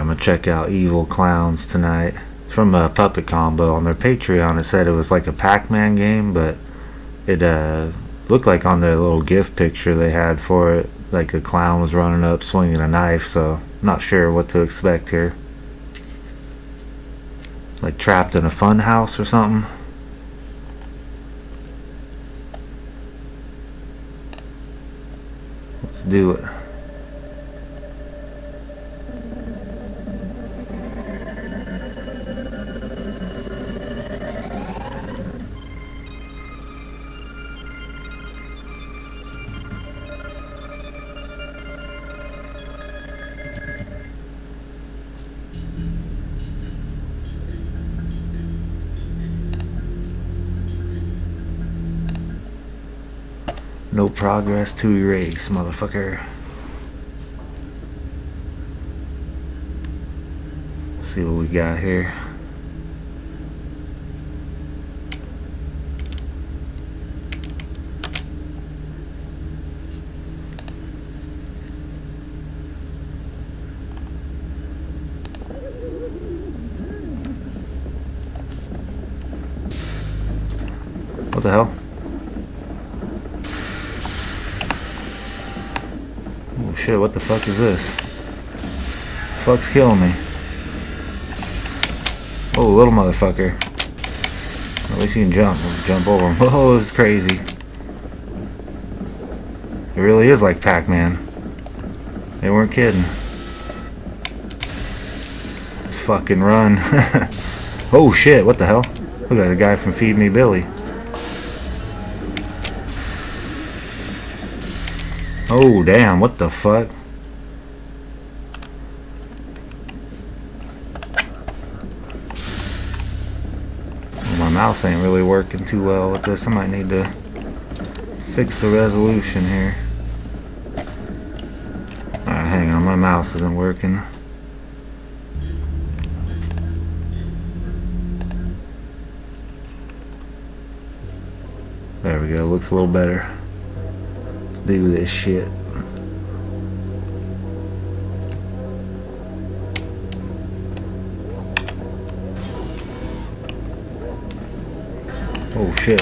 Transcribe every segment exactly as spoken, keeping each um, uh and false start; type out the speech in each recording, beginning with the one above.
I'm gonna check out Evil Clowns tonight. It's from a Puppet Combo. On their Patreon it said it was like a Pac-Man game, but it uh, looked like on the little gift picture they had for it, like a clown was running up swinging a knife, so I'm not sure what to expect here. Like trapped in a fun house or something. Let's do it. No progress to erase, motherfucker. Let's see what we got here. What the hell? Oh shit, what the fuck is this? Fuck's killing me. Oh, little motherfucker. At least you can jump. Jump over him. Whoa, this is crazy. It really is like Pac-Man. They weren't kidding. Let's fucking run. Oh shit, what the hell? Look at the guy from Feed Me Billy. Oh damn, what the fuck? Well, my mouse ain't really working too well with this. I might need to fix the resolution here. Alright, hang on, my mouse isn't working. There we go, looks a little better. Do this shit. Oh shit.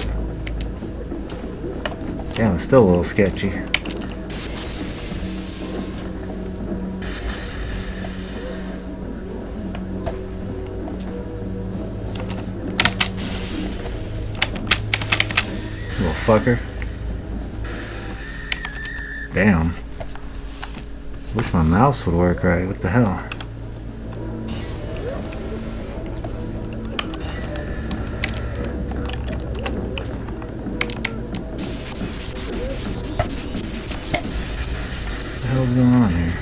Damn, it's still a little sketchy. Little fucker. Damn. Wish my mouse would work right. What the hell? What the hell's going on here?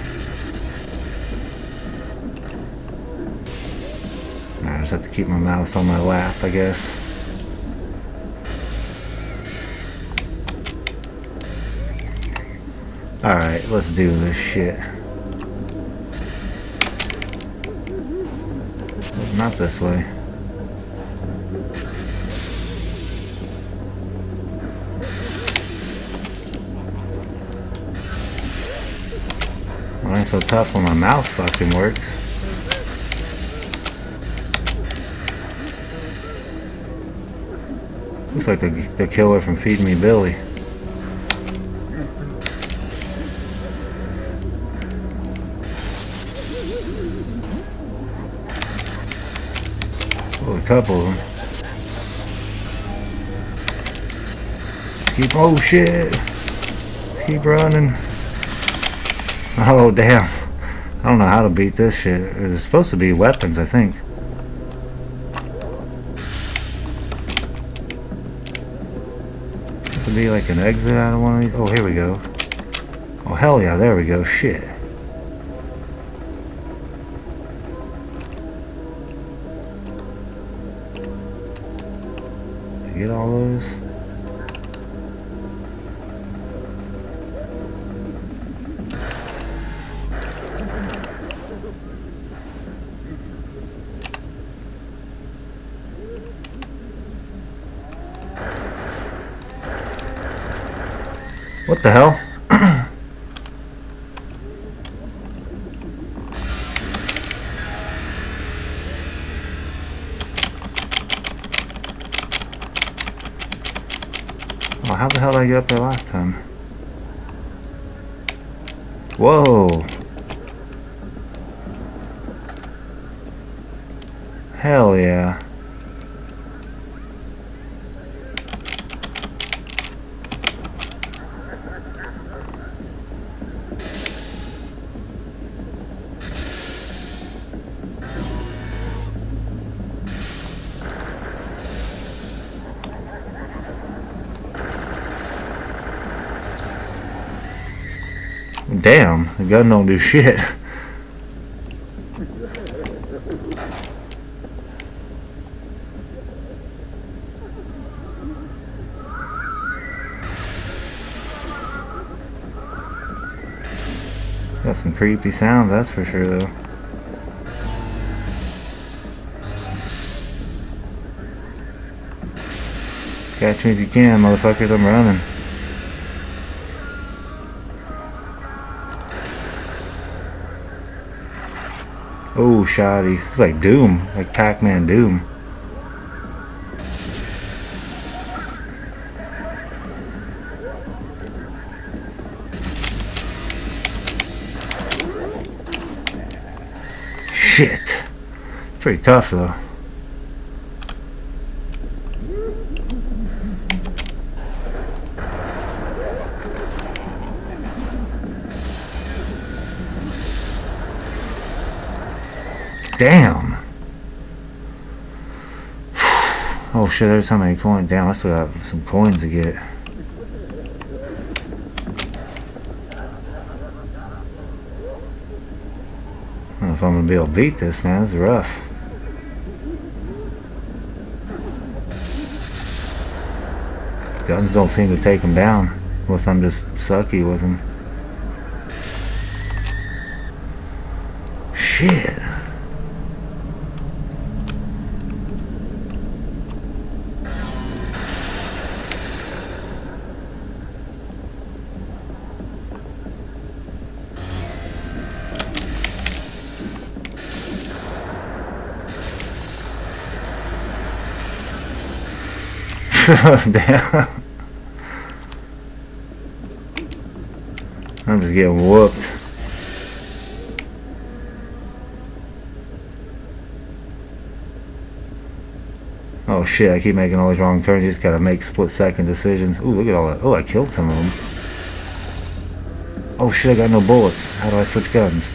I just have to keep my mouse on my lap, I guess. Alright, let's do this shit. Not this way. Well, it ain't so tough when my mouse fucking works. Looks like the, the killer from Feed Me Billy. Well, a couple of them. Keep, oh shit! Keep running. Oh damn. I don't know how to beat this shit. There's supposed to be weapons, I think. There could be like an exit out of one of these. Oh, here we go. Oh hell yeah, there we go. Shit. Get all those. What the hell? Well, how the hell did I get up there last time? Whoa! Hell yeah. Damn, the gun don't do shit. Got some creepy sounds, that's for sure though. Catch me if you can, motherfuckers, I'm running. Oh, shoddy. It's like Doom, like Pac-Man Doom. Shit. Pretty tough though. Damn. Oh shit, there's how many coins. Damn, I still got some coins to get. I don't know if I'm gonna be able to beat this, man. This is rough. Guns don't seem to take him down. Unless I'm just sucky with him. Shit. Damn. I'm just getting whooped. Oh shit, I keep making all these wrong turns. You just gotta make split second decisions. Ooh, look at all that. Oh, I killed some of them. Oh shit, I got no bullets. How do I switch guns?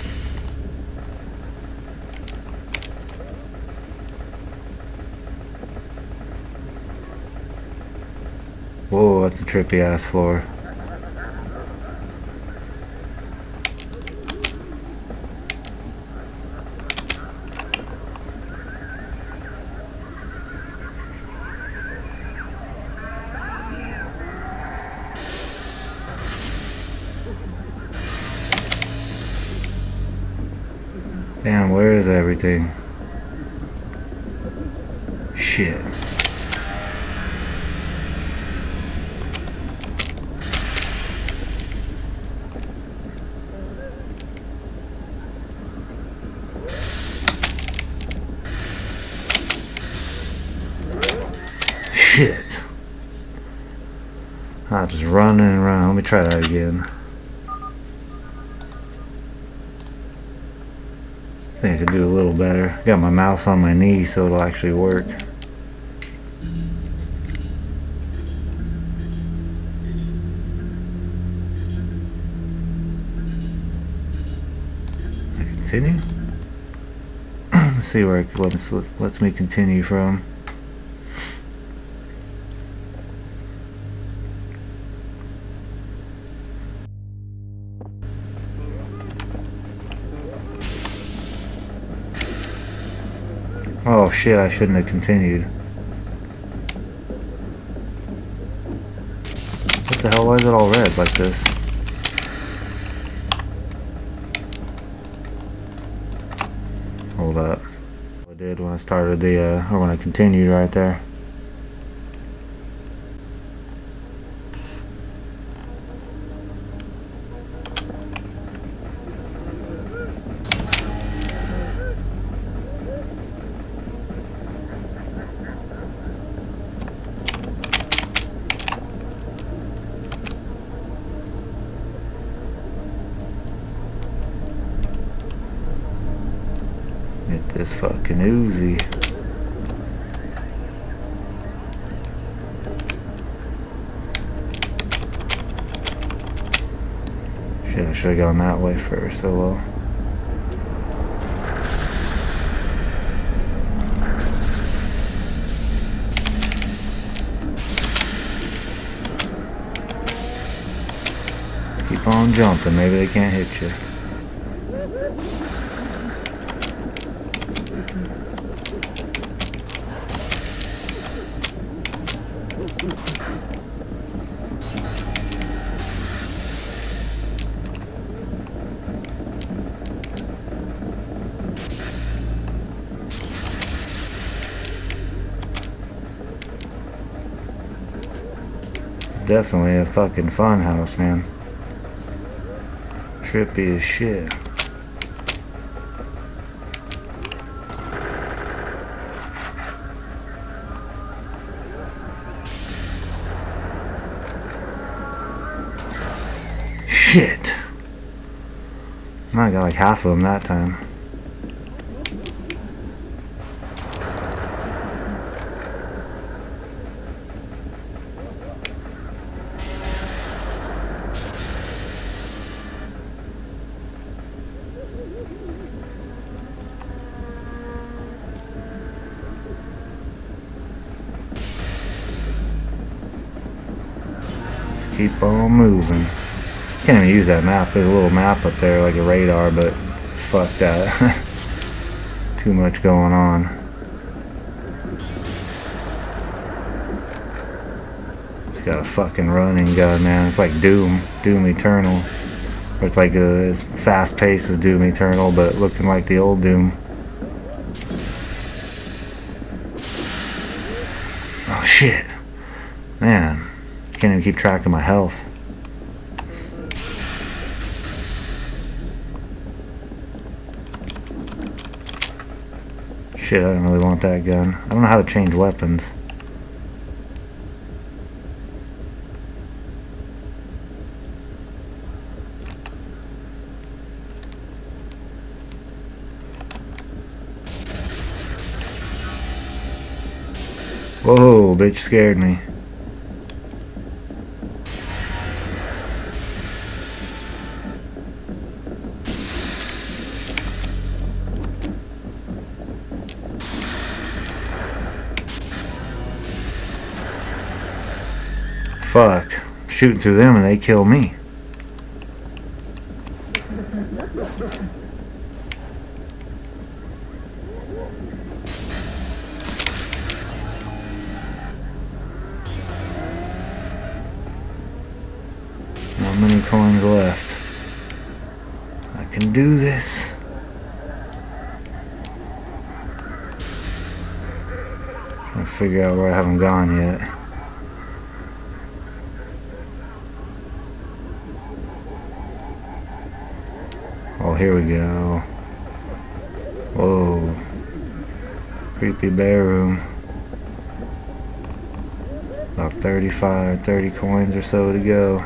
Whoa, that's a trippy ass floor. Damn, where is everything? Shit. Shit. I'm just running and running. Let me try that again. I think I could do a little better. Got my mouse on my knee so it'll actually work. Continue? Let's see where it lets, lets me continue from. Oh shit, I shouldn't have continued. What the hell, why is it all red like this? Hold up. I did when I started the, uh, or when I continued right there. Get this fucking Uzi. Shit, I should have gone that way first, oh well. Keep on jumping, maybe they can't hit you. Definitely a fucking fun house, man. Trippy as shit. Shit. I got like half of them that time. Keep on moving. Can't even use that map. There's a little map up there like a radar, but fuck that. Too much going on. It's got a fucking running gun, man. It's like Doom. Doom Eternal. Or it's like a, as fast paced as Doom Eternal, but looking like the old Doom. Oh shit. Man. Can't even keep track of my health. Shit, I don't really want that gun. I don't know how to change weapons. Whoa, bitch scared me. Fuck. Shooting through them and they kill me. Not many coins left. I can do this. I'll figure out where I haven't gone yet. Oh, here we go. Whoa. Creepy bear room. About thirty-five, thirty coins or so to go.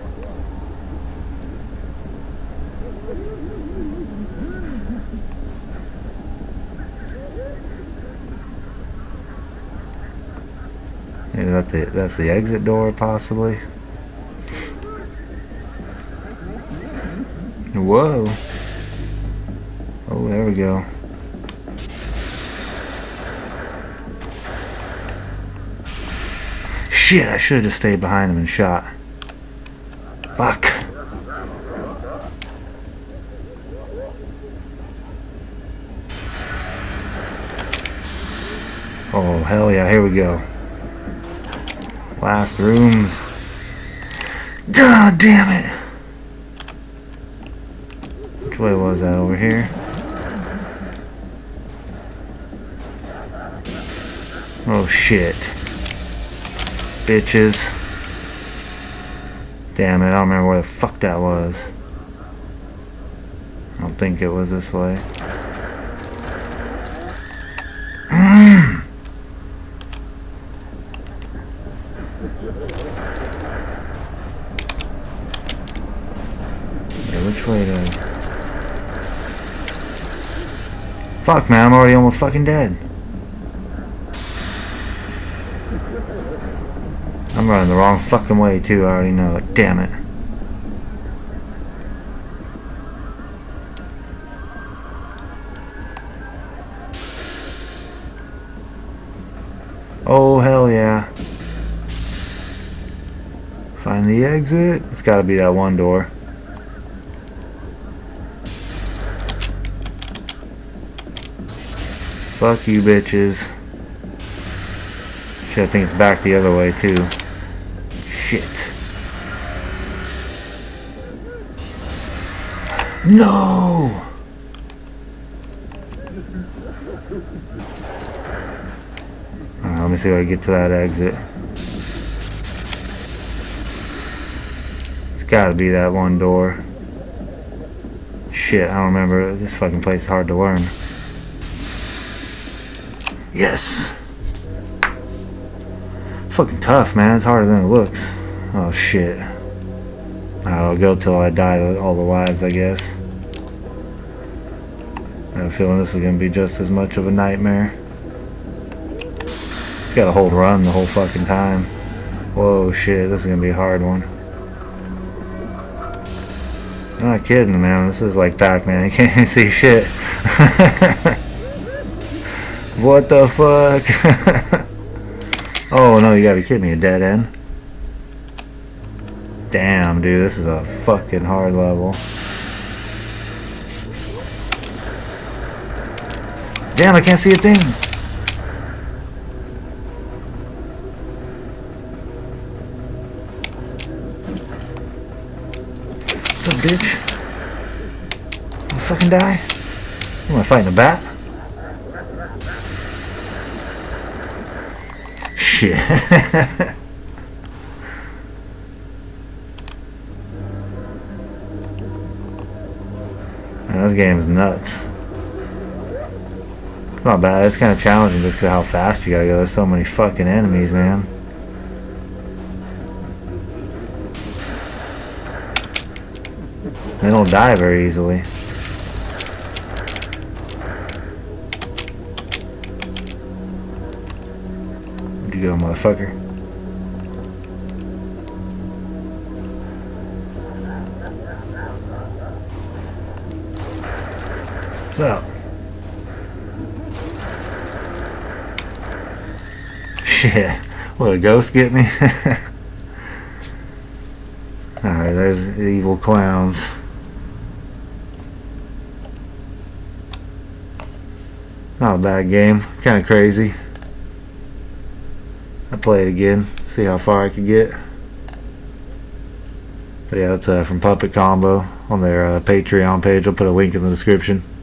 Maybe that the, that's the exit door, possibly. Whoa. Oh, there we go. Shit, I should have just stayed behind him and shot. Fuck. Oh, hell yeah, here we go. Last rooms. God damn it. Which way was that? Over here? Oh shit. Bitches. Damn it, I don't remember where the fuck that was. I don't think it was this way. Mm. Yeah, which way to... Fuck, man, I'm already almost fucking dead. I'm running the wrong fucking way, too. I already know it. Damn it. Oh, hell yeah. Find the exit. It's gotta be that one door. Fuck you, bitches. Shit, I think it's back the other way, too. Shit. No! Alright, let me see if I can get to that exit. It's gotta be that one door. Shit, I don't remember. This fucking place is hard to learn. Yes! Fucking tough, man. It's harder than it looks. Oh shit. I'll go till I die with all the lives, I guess. I have a feeling this is gonna be just as much of a nightmare. Gotta hold run the whole fucking time. Whoa, shit. This is gonna be a hard one. I'm not kidding, man. This is like Pac-Man. You can't even see shit. What the fuck? Oh no, you gotta be kidding me, a dead end? Damn, dude, this is a fucking hard level. Damn, I can't see a thing! What's up, bitch? You fucking die? You wanna fight in a bat? Shit. Man, this game's nuts. It's not bad. It's kind of challenging just because how fast you gotta go. There's so many fucking enemies, man. They don't die very easily. Where'd you go, motherfucker? What's up? Shit. Will a ghost get me? Alright, there's the evil clowns. Not a bad game. Kind of crazy. I'll play it again. See how far I can get. But yeah, that's uh, from Puppet Combo on their uh, Patreon page. I'll put a link in the description.